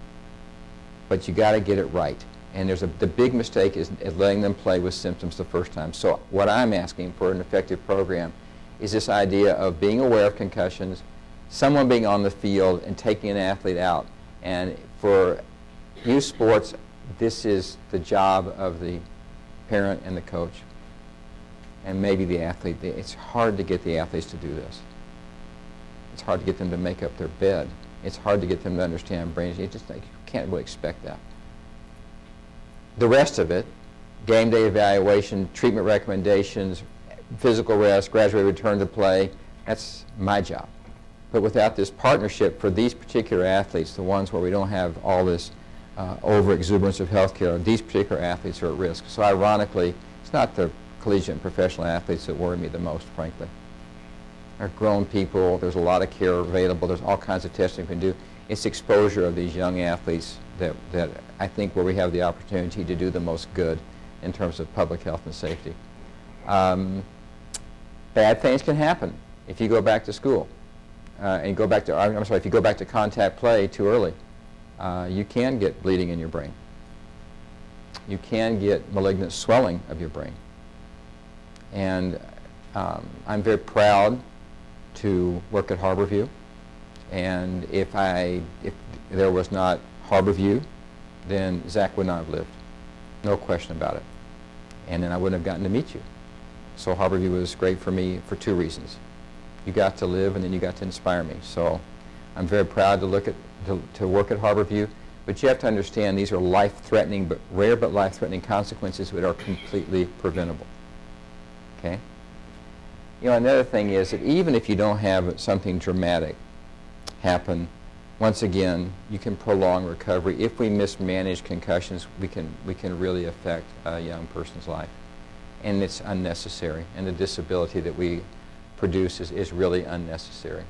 But you got to get it right. And there's a, the big mistake is, is letting them play with symptoms the first time. So what I'm asking for an effective program is this idea of being aware of concussions, someone being on the field and taking an athlete out. And for youth sports, this is the job of the parent and the coach, and maybe the athlete. It's hard to get the athletes to do this. It's hard to get them to make up their bed. It's hard to get them to understand brain. You just like, you can't really expect that. The rest of it, game day evaluation, treatment recommendations, physical rest, graduate return to play, that's my job. But without this partnership for these particular athletes, the ones where we don't have all this uh, over-exuberance of healthcare, these particular athletes are at risk. So ironically, it's not the collegiate and professional athletes that worry me the most, frankly. They're grown people, there's a lot of care available, there's all kinds of testing we can do. It's exposure of these young athletes that, that I think where we have the opportunity to do the most good in terms of public health and safety. Um, bad things can happen if you go back to school. Uh, and go back to, I'm sorry, if you go back to contact play too early, uh, you can get bleeding in your brain. You can get malignant swelling of your brain. And um, I'm very proud to work at Harborview. And if I, if there was not Harborview, then Zach would not have lived. No question about it. And then I wouldn't have gotten to meet you. So Harborview was great for me for two reasons. You got to live, and then you got to inspire me. So I'm very proud to look at to, to work at Harborview. But you have to understand these are life-threatening, but rare but life-threatening consequences that are completely preventable. Okay. You know, another thing is that even if you don't have something dramatic happen, once again, you can prolong recovery. If we mismanage concussions, we can we can really affect a young person's life, and it's unnecessary. And the disability that we produce is, is really unnecessary.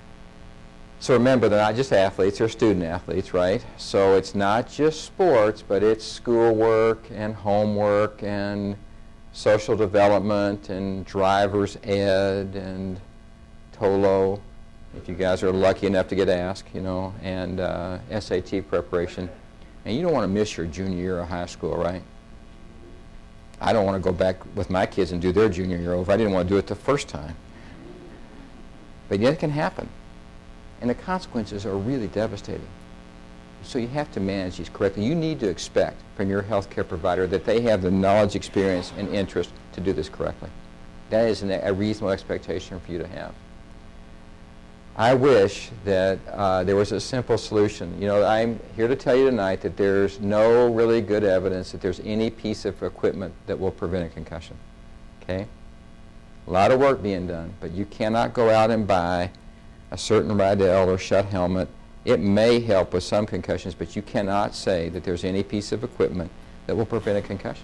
So remember, they're not just athletes, they're student athletes, right? So it's not just sports, but it's schoolwork and homework and social development and driver's ed and T O L O, if you guys are lucky enough to get asked, you know, and uh, S A T preparation. And you don't want to miss your junior year of high school, right? I don't want to go back with my kids and do their junior year over. I didn't want to do it the first time. But yet it can happen. And the consequences are really devastating. So you have to manage these correctly. You need to expect from your healthcare provider that they have the knowledge, experience, and interest to do this correctly. That is an, a reasonable expectation for you to have. I wish that uh, there was a simple solution. You know, I'm here to tell you tonight that there's no really good evidence that there's any piece of equipment that will prevent a concussion. Okay? A lot of work being done, but you cannot go out and buy a certain Rydell or Shutt helmet. It may help with some concussions, but you cannot say that there's any piece of equipment that will prevent a concussion,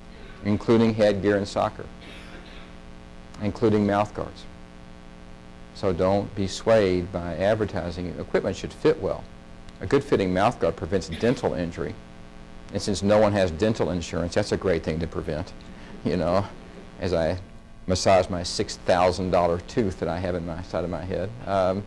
including headgear in soccer, including mouth guards. So don't be swayed by advertising. Equipment should fit well. A good fitting mouthguard prevents dental injury. And since no one has dental insurance, that's a great thing to prevent, you know, as I massage my six thousand dollar tooth that I have in my side of my head. Um,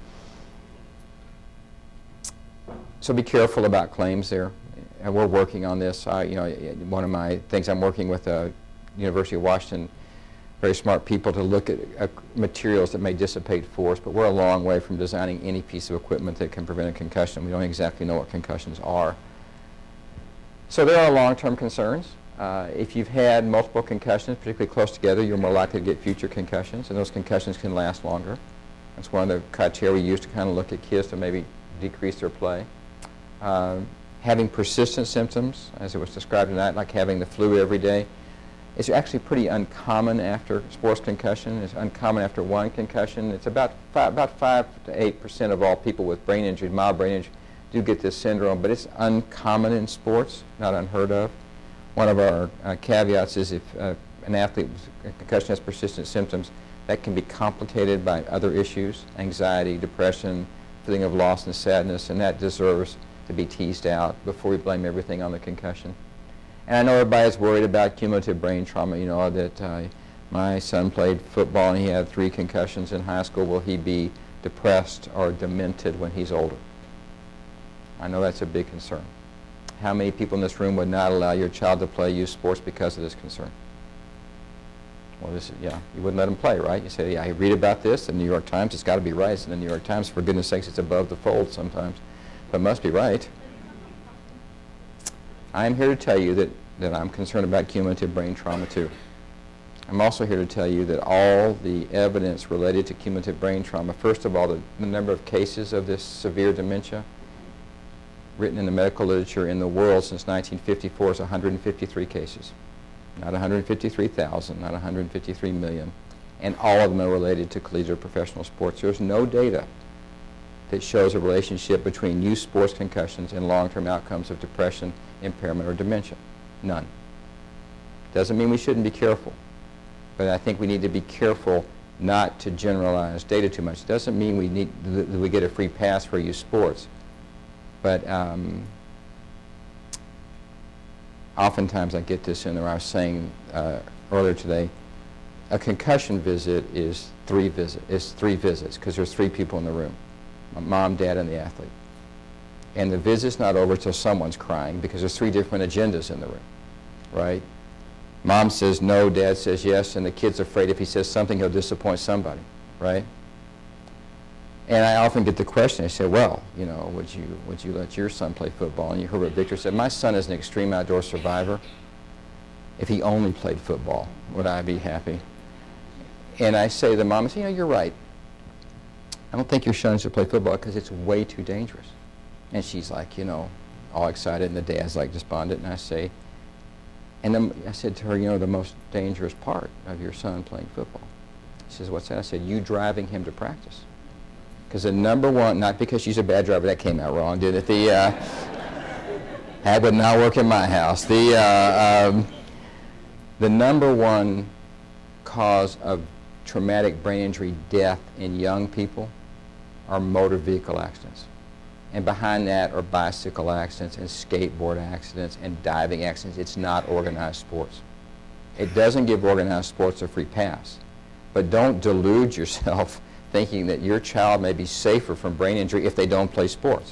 so be careful about claims there. And we're working on this. I, you know, one of my things, I'm working with the University of Washington, very smart people, to look at uh, materials that may dissipate force, but we're a long way from designing any piece of equipment that can prevent a concussion. We don't exactly know what concussions are. So there are long-term concerns. Uh, if you've had multiple concussions, particularly close together, you're more likely to get future concussions, and those concussions can last longer. That's one of the criteria we use to kind of look at kids to maybe decrease their play. Uh, having persistent symptoms, as it was described tonight, like having the flu every day, is actually pretty uncommon after sports concussion. It's uncommon after one concussion. It's about five, about five to eight percent of all people with brain injury, mild brain injury, do get this syndrome, but it's uncommon in sports, not unheard of. One of our uh, caveats is if uh, an athlete with a concussion has persistent symptoms, that can be complicated by other issues, anxiety, depression, feeling of loss and sadness, and that deserves to be teased out before we blame everything on the concussion. And I know everybody's worried about cumulative brain trauma, you know, that uh, my son played football and he had three concussions in high school. Will he be depressed or demented when he's older? I know that's a big concern. How many people in this room would not allow your child to play youth sports because of this concern? Well, this is, yeah, you wouldn't let them play, right? You say, yeah, I read about this in the New York Times, it's got to be right. It's in the New York Times, for goodness sakes, it's above the fold sometimes. But it must be right. I'm here to tell you that, that I'm concerned about cumulative brain trauma too. I'm also here to tell you that all the evidence related to cumulative brain trauma, first of all, the, the number of cases of this severe dementia written in the medical literature in the world since nineteen fifty-four is one hundred fifty-three cases. Not one hundred fifty-three thousand, not one hundred fifty-three million. And all of them are related to collegiate professional sports. There's no data that shows a relationship between youth sports concussions and long-term outcomes of depression, impairment, or dementia. None. Doesn't mean we shouldn't be careful, but I think we need to be careful not to generalize data too much. Doesn't mean we need that we get a free pass for youth sports, but um, oftentimes I get this in there. I was saying uh, earlier today, a concussion visit is three visit is three visits because there's three people in the room. Mom, dad, and the athlete. And the visit's not over till someone's crying because there's three different agendas in the room, right? Mom says no, dad says yes, and the kid's afraid if he says something he'll disappoint somebody, right? And I often get the question, I say, well, you know, would you, would you let your son play football? And you heard what Victor said, my son is an extreme outdoor survivor. If he only played football, would I be happy? And I say to the mom, I say, you know, you're right. I don't think your son should play football because it's way too dangerous. And she's like, you know, all excited, and the dad's like despondent, and I say, and then I said to her, you know, the most dangerous part of your son playing football. She says, what's that? I said, you driving him to practice. Because the number one, not because she's a bad driver, that came out wrong, did it? The, uh, that would not work in my house. The, uh, um, the number one cause of traumatic brain injury death in young people are motor vehicle accidents. And behind that are bicycle accidents and skateboard accidents and diving accidents. It's not organized sports. It doesn't give organized sports a free pass. But don't delude yourself thinking that your child may be safer from brain injury if they don't play sports.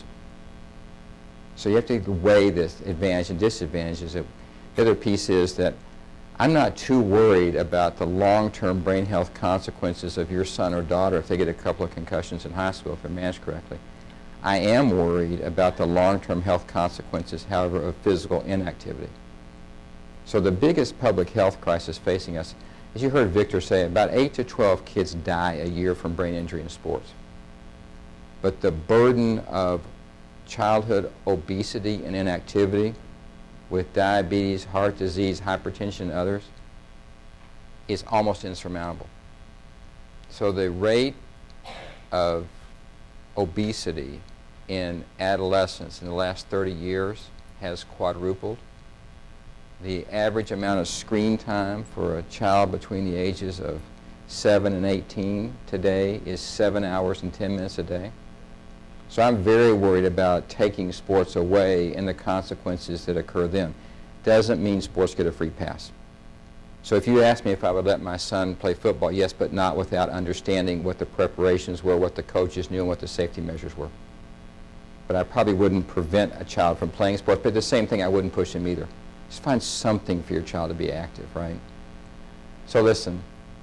So you have to weigh this advantage and disadvantages. The other piece is that I'm not too worried about the long-term brain health consequences of your son or daughter if they get a couple of concussions in high school, if they're managed correctly. I am worried about the long-term health consequences, however, of physical inactivity. So the biggest public health crisis facing us, as you heard Victor say, about eight to twelve kids die a year from brain injury in sports. But the burden of childhood obesity and inactivity with diabetes, heart disease, hypertension, and others is almost insurmountable. So the rate of obesity in adolescents in the last thirty years has quadrupled. The average amount of screen time for a child between the ages of seven and eighteen today is seven hours and ten minutes a day. So I'm very worried about taking sports away and the consequences that occur then. Doesn't mean sports get a free pass. So if you ask me if I would let my son play football, yes, but not without understanding what the preparations were, what the coaches knew, and what the safety measures were. But I probably wouldn't prevent a child from playing sports, but the same thing, I wouldn't push him either. Just find something for your child to be active, right? So listen,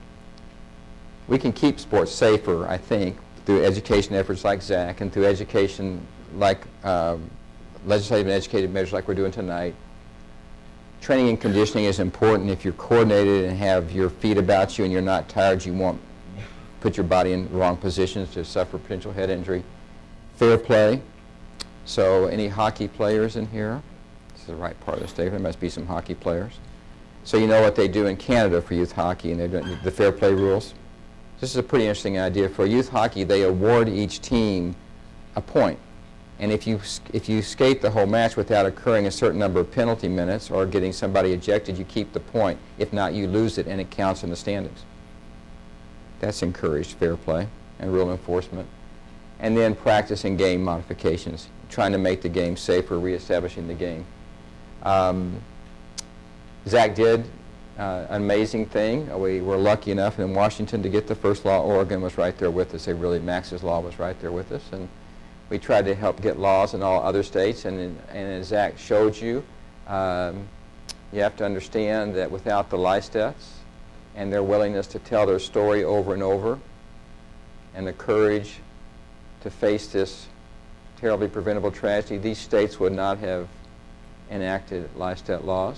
we can keep sports safer, I think, through education efforts like Zach and through education like uh, legislative and educative measures like we're doing tonight. Training and conditioning is important. If you're coordinated and have your feet about you and you're not tired, you won't put your body in wrong positions to suffer potential head injury. Fair play. So any hockey players in here? This is the right part of the state. There must be some hockey players. So you know what they do in Canada for youth hockey, and they're doing the fair play rules. This is a pretty interesting idea. For youth hockey, they award each team a point. And if you, if you skate the whole match without occurring a certain number of penalty minutes or getting somebody ejected, you keep the point. If not, you lose it, and it counts in the standings. That's encouraged fair play and rule enforcement. And then practicing game modifications, trying to make the game safer, reestablishing the game. Um, Zach did uh, an amazing thing. We were lucky enough in Washington to get the first law. Oregon was right there with us. They really, Max's law was right there with us. And we tried to help get laws in all other states. And, and as Zach showed you, um, you have to understand that without the Lystedts and their willingness to tell their story over and over and the courage to face this terribly preventable tragedy, these states would not have enacted Lystedt laws.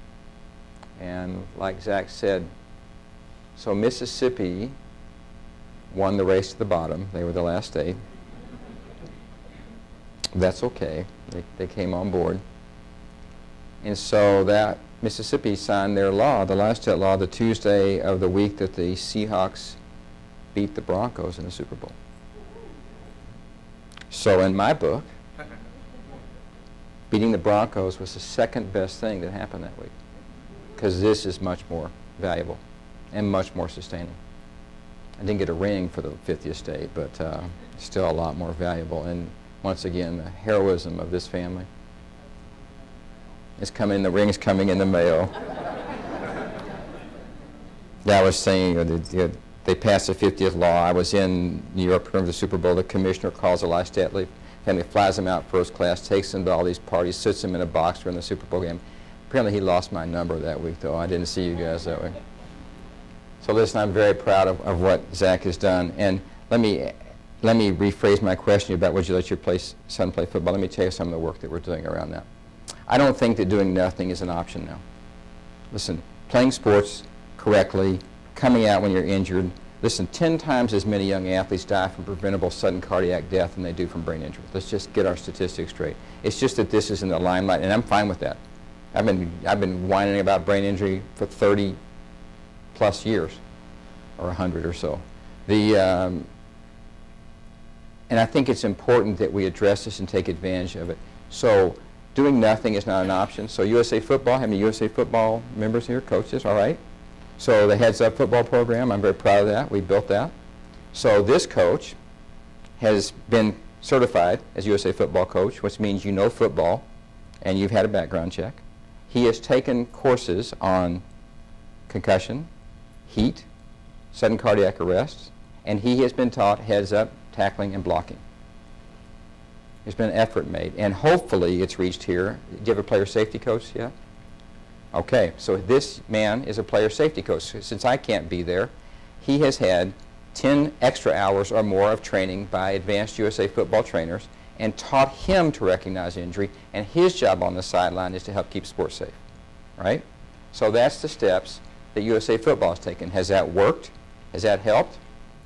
And like Zach said, so Mississippi won the race to the bottom. They were the last state. That's okay. They, they came on board. And so that Mississippi signed their law, the Lystedt law, the Tuesday of the week that the Seahawks beat the Broncos in the Super Bowl. So in my book, beating the Broncos was the second best thing that happened that week, because this is much more valuable and much more sustaining. I didn't get a ring for the fiftieth state, but uh, still a lot more valuable. And once again, the heroism of this family is coming. The ring's coming in the mail. Yeah, I was saying, uh, the, the, they passed the fiftieth law. I was in New York for the Super Bowl. The commissioner calls the Lystedt family, flies them out first class, takes them to all these parties, sits them in a box during the Super Bowl game. Apparently he lost my number that week, though. I didn't see you guys that way. So listen, I'm very proud of, of what Zach has done. And let me, let me rephrase my question about would you let your play, son play football. Let me tell you some of the work that we're doing around that. I don't think that doing nothing is an option now. Listen, playing sports correctly, coming out when you're injured. Listen, ten times as many young athletes die from preventable sudden cardiac death than they do from brain injury. Let's just get our statistics straight. It's just that this is in the limelight, and I'm fine with that. I've been, I've been whining about brain injury for thirty plus years, or a hundred or so. The, um, and I think it's important that we address this and take advantage of it. So doing nothing is not an option. So U S A Football, how many U S A Football members here, coaches, all right? So the Heads Up football program, I'm very proud of that. We built that. So this coach has been certified as U S A Football coach, which means you know football and you've had a background check. He has taken courses on concussion, heat, sudden cardiac arrest, and he has been taught heads up, tackling, and blocking. There's been an effort made, and hopefully it's reached here. Do you have a player safety coach yet? Okay, so this man is a player safety coach. Since I can't be there, he has had ten extra hours or more of training by advanced U S A football trainers and taught him to recognize injury, and his job on the sideline is to help keep sports safe, right? So that's the steps that U S A football has taken. Has that worked? Has that helped?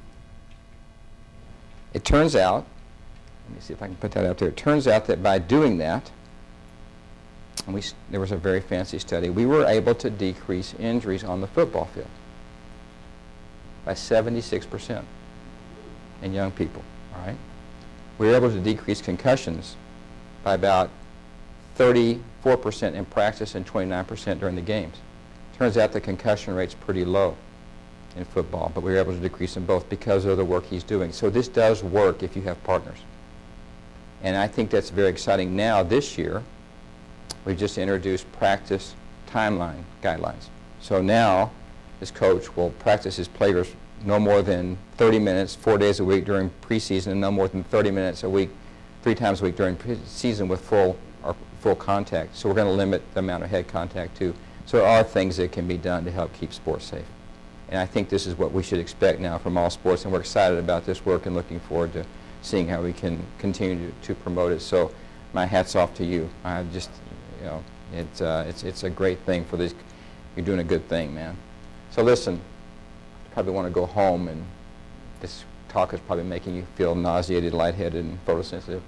It turns out, let me see if I can put that out there, it turns out that by doing that, and we, there was a very fancy study, we were able to decrease injuries on the football field by seventy-six percent in young people, all right? We were able to decrease concussions by about thirty-four percent in practice and twenty-nine percent during the games. Turns out the concussion rate's pretty low. in football, but we were able to decrease in both because of the work he's doing. So this does work if you have partners. And I think that's very exciting. Now, this year, we've just introduced practice timeline guidelines. So now, this coach will practice his players no more than thirty minutes, four days a week during preseason, and no more than thirty minutes a week, three times a week during preseason with full or full contact. So we're going to limit the amount of head contact too. So there are things that can be done to help keep sports safe. And I think this is what we should expect now from all sports, and we're excited about this work and looking forward to seeing how we can continue to, to promote it. So my hat's off to you. I just, you know, it's, uh, it's, it's a great thing for this. You're doing a good thing, man. So listen, you probably want to go home, and this talk is probably making you feel nauseated, lightheaded, and photosensitive.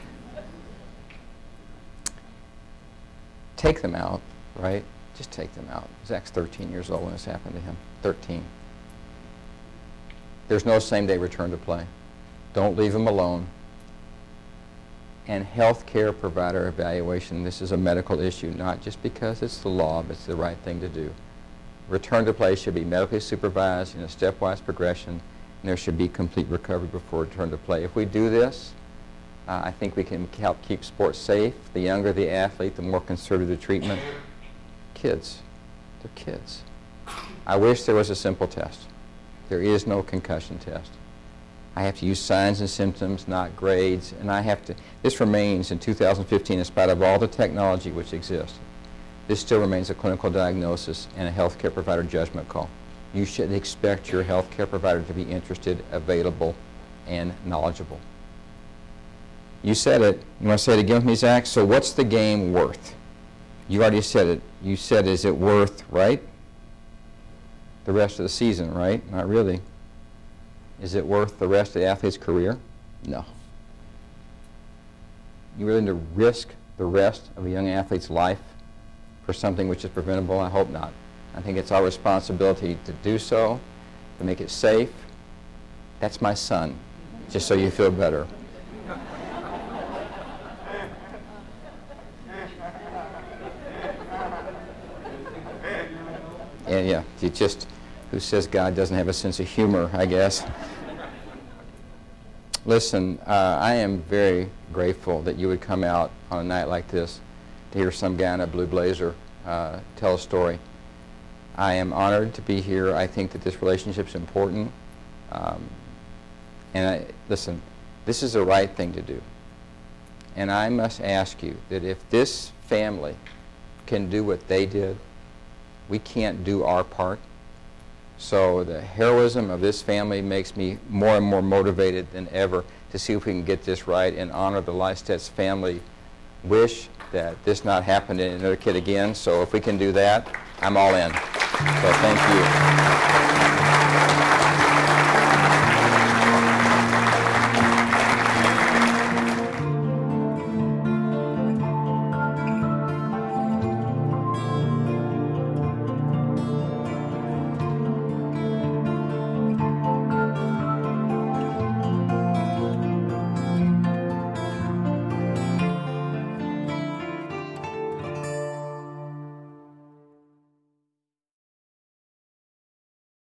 Take them out, right? Just take them out. Zach's thirteen years old when this happened to him. thirteen. There's no same-day return to play. Don't leave him alone. And health care provider evaluation. This is a medical issue, not just because it's the law, but it's the right thing to do. Return to play should be medically supervised in a stepwise progression, and there should be complete recovery before return to play. If we do this, uh, I think we can help keep sports safe. The younger the athlete, the more conservative the treatment. Kids, they're kids. I wish there was a simple test. There is no concussion test. I have to use signs and symptoms, not grades, and I have to, this remains in two thousand fifteen, in spite of all the technology which exists, this still remains a clinical diagnosis and a healthcare provider judgment call. You should expect your healthcare provider to be interested, available, and knowledgeable. You said it. You want to say it again with me, Zach? So what's the game worth? You already said it. You said, is it worth, right? The rest of the season, right? Not really. Is it worth the rest of the athlete's career? No. You willing to risk the rest of a young athlete's life for something which is preventable? I hope not. I think it's our responsibility to do so, to make it safe. That's my son, just so you feel better. Yeah, yeah, you just, who says God doesn't have a sense of humor, I guess. Listen, uh, I am very grateful that you would come out on a night like this to hear some guy in a blue blazer uh, tell a story. I am honored to be here. I think that this relationship is important. Um, and I, listen, this is the right thing to do. And I must ask you that if this family can do what they did, we can't do our part. So the heroism of this family makes me more and more motivated than ever to see if we can get this right and honor the Lystedt's family wish that this not happen to another kid again. So if we can do that, I'm all in. So thank you.